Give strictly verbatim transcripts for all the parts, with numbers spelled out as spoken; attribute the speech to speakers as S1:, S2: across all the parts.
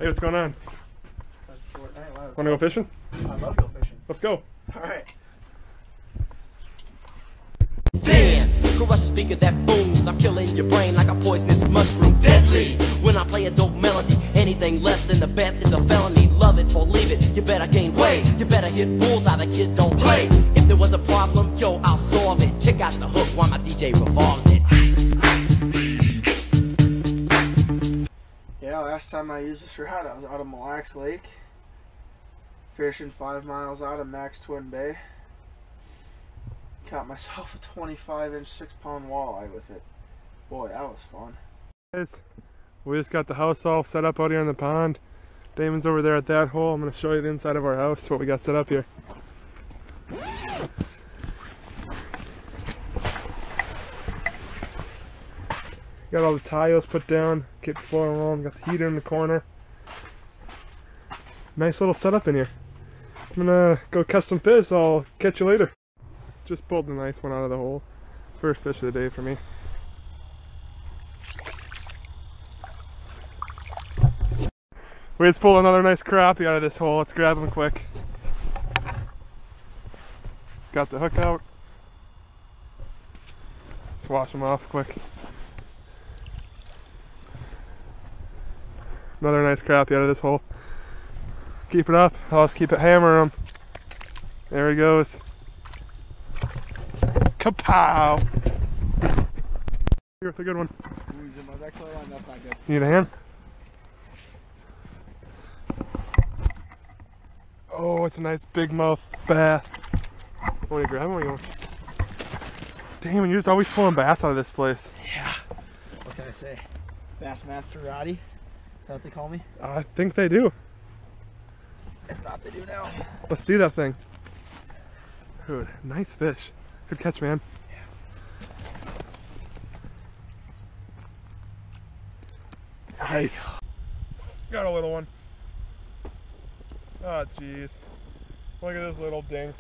S1: Hey, what's going on?
S2: That's Fortnite. Wow,
S1: Wanna go fishing?
S2: I love go fishing.
S1: Let's go.
S2: Alright.
S3: Dance! Crush a speaker that booms. I'm killing your brain like a poisonous mushroom. Deadly! When I play a dope melody, anything less than the best is a felony. Love it or leave it, you better gain weight. You better hit bullseye, the kid don't play. If there was a problem, yo, I'll solve it. Check out the hook while my D J revolves it.
S2: Yeah, last time I used this rod, I was out of Mille Lacs Lake, fishing five miles out of Max Twin Bay. Caught myself a twenty-five inch six pound walleye with it. Boy, that was fun.
S1: Guys, we just got the house all set up out here in the pond. Damon's over there at that hole. I'm going to show you the inside of our house, what we got set up here. Got all the tiles put down, get the floor warm, got the heater in the corner. Nice little setup in here. I'm gonna go catch some fish, so I'll catch you later. Just pulled the nice one out of the hole. First fish of the day for me. We just pulled another nice crappie out of this hole. Let's grab him quick. Got the hook out. Let's wash him off quick. Another nice crappie out of this hole. Keep it up. I'll just keep it hammering him. There he goes. Kapow! Here's a good one.
S2: Ooh, he's in my backside line. That's not good.
S1: Need a hand? Oh, it's a nice big mouth bass. Want to grab him or you want? Damn, you're just always pulling bass out of this place.
S2: Yeah. What can I say? Bassmaster Roddy? Is that what they call me?
S1: I think they do.
S2: If not, they do now.
S1: Let's see that thing. Dude, nice fish. Good catch, man.
S2: Yeah.
S1: Nice. Got a little one. Oh, jeez. Look at this little dink.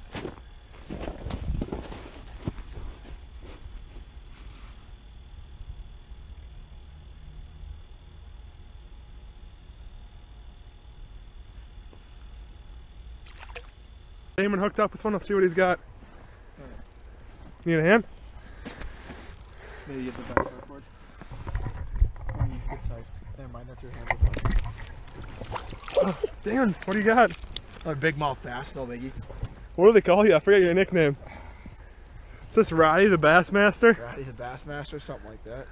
S1: Damon hooked up with one. Let's see what he's got. Right. Need a hand?
S2: Maybe get the backside cord. Oh, he's good sized. Never mind, that's your hand.
S1: Oh, Damon, what do you got?
S2: A big mouth bass, no biggie.
S1: What do they call you? I forget your nickname. Is this Roddy the Bassmaster?
S2: Roddy the Bassmaster, something like that.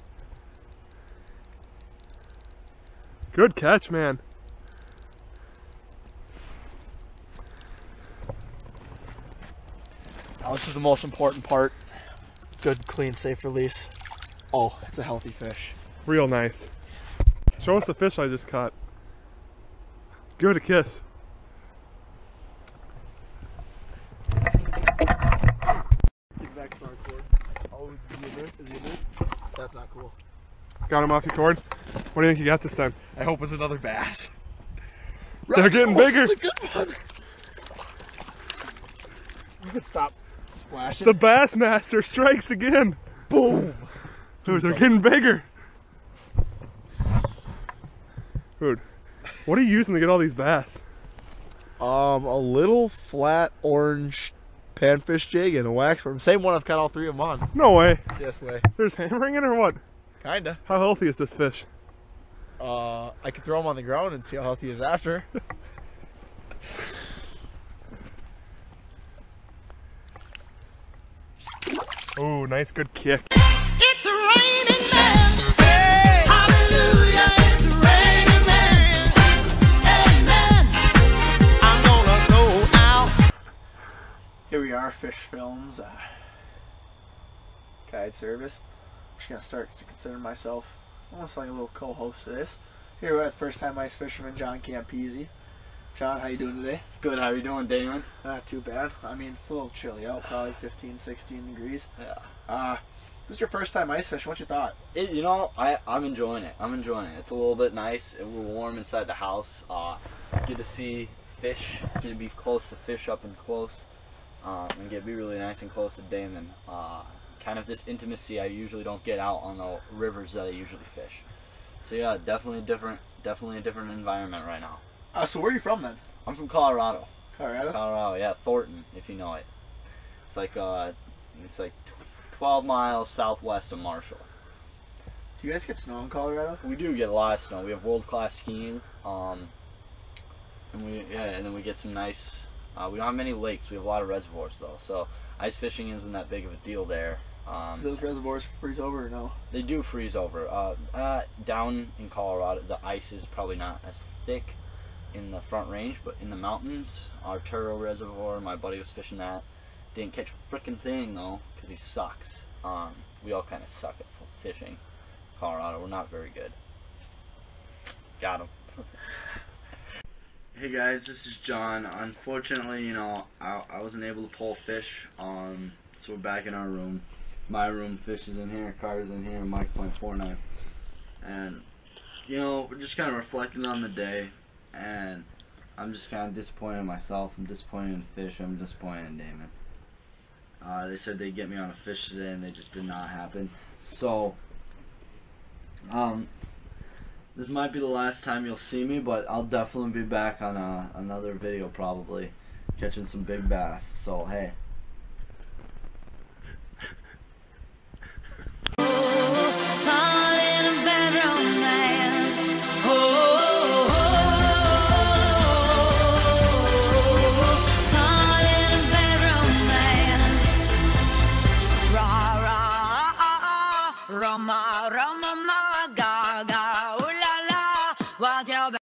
S1: Good catch, man.
S2: Now this is the most important part. Good, clean, safe release. Oh, it's a healthy fish.
S1: Real nice. Show us the fish I just caught. Give it a kiss.
S2: Get back to our cord. Oh, is he a bit? Is he a bit? That's not cool.
S1: Got him off your cord? What do you think you got this time?
S2: I hope it's another bass.
S1: They're getting
S2: oh,
S1: bigger.
S2: It's a good one. Stop splashing.
S1: The Bassmaster strikes again.
S2: Boom.
S1: Dude, they're getting bigger. Dude, what are you using to get all these bass?
S2: Um, a little flat orange panfish jig and a wax worm. Same one I've caught all three of them on.
S1: No way.
S2: Yes way.
S1: There's hammering it or what?
S2: Kinda.
S1: How healthy is this fish?
S2: Uh, I could throw him on the ground and see how healthy he is after.
S1: Oh, nice good kick.
S3: It's raining men. Hey. Hallelujah, it's raining men. Amen. I'm gonna go out.
S2: Here we are, Fish Films, uh, guide service. I'm just gonna start to consider myself almost like a little co-host to this. Here we're at first time ice fisherman John Campese. John, how you doing today?
S4: Good, how you doing, Damon?
S2: Not too bad. I mean, it's a little chilly out, probably fifteen, sixteen degrees.
S4: Yeah.
S2: Uh, this is your first time ice fishing. What's your thought?
S4: It, you know, I, I'm enjoying it. I'm enjoying it. It's a little bit nice. It, we're warm inside the house. Uh, get to see fish. Get to be close to fish up and close. Um, and get to be really nice and close to Damon. Uh, kind of this intimacy I usually don't get out on the rivers that I usually fish. So yeah, definitely different, definitely a different environment right now.
S2: Uh, so where are you from then?
S4: I'm from Colorado.
S2: Colorado?
S4: Colorado, yeah, Thornton, if you know it. It's like uh, it's like twelve miles southwest of Marshall.
S2: Do you guys get snow in Colorado?
S4: We do get a lot of snow. We have world-class skiing, um, and we yeah, and then we get some nice. Uh, we don't have many lakes. We have a lot of reservoirs though, so ice fishing isn't that big of a deal there. Um,
S2: Do those reservoirs freeze over or no?
S4: They do freeze over. Uh, uh, down in Colorado, the ice is probably not as thick in the Front Range, but in the mountains, our Turo Reservoir, my buddy was fishing that. Didn't catch a frickin' thing though, because he sucks. Um, we all kind of suck at fishing. Colorado, we're not very good. Got him. Hey guys, this is John. Unfortunately, you know, I, I wasn't able to pull fish, um, so we're back in our room. My room, fish is in here, Carter's in here, Mike point four nine. And, you know, we're just kind of reflecting on the day, and I'm just kind of disappointed in myself. I'm disappointed in fish. I'm disappointed in Damon. Uh, they said they'd get me on a fish today, and they just did not happen. So, um, this might be the last time you'll see me, but I'll definitely be back on uh, another video probably, catching some big bass. So, hey.